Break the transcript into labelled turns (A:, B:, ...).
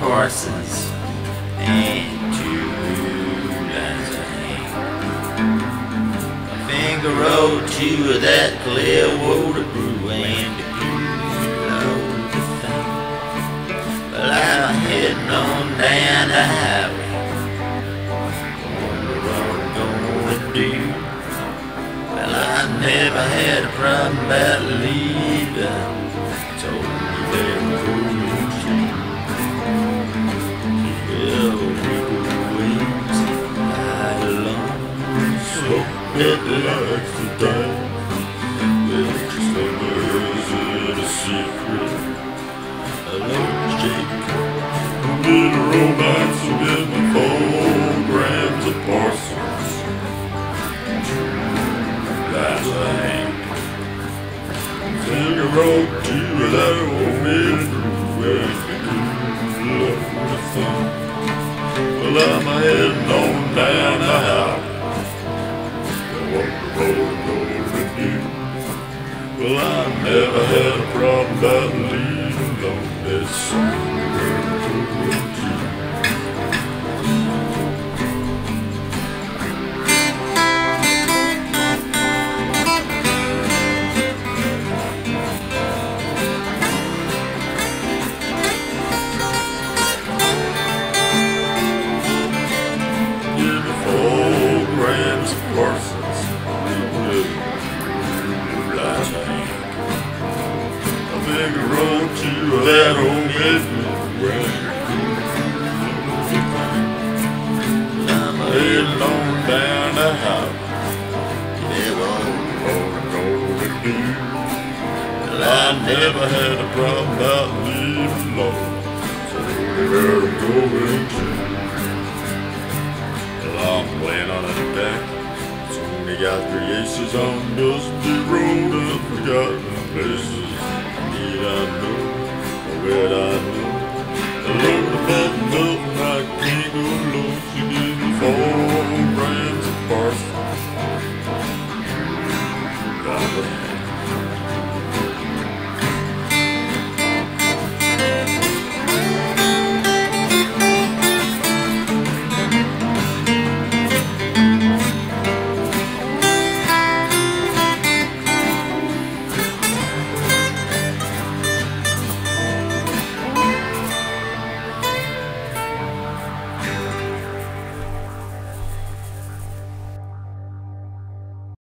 A: Parsons and 2 lines of ink. My finger rolled to that clear water brew and the below the thing. Well, I'm heading on down the highway. Wonder what I'm gonna do. Well, I never had a problem about leaving. Told me there was it likes to die. Well, just lovers in a secret. I love Jake. A little romance will get my 4 grams of Parsons. That's a hang. Take a road to that old man where the cool of the fun. Well, I'm heading on down the highway. Well, I never had a problem about leaving on this somewhere to go to. Give me 4 grams of Parsons. A big road to that old Midway. I'm heading on down the highway. Yeah, well, what I'm gonna do. Well, I never had a problem about leaving alone. So where I'm going to. Well, I'm laying on a deck. Only got 3 aces on dusty road of forgotten places. Need I know, or will I know?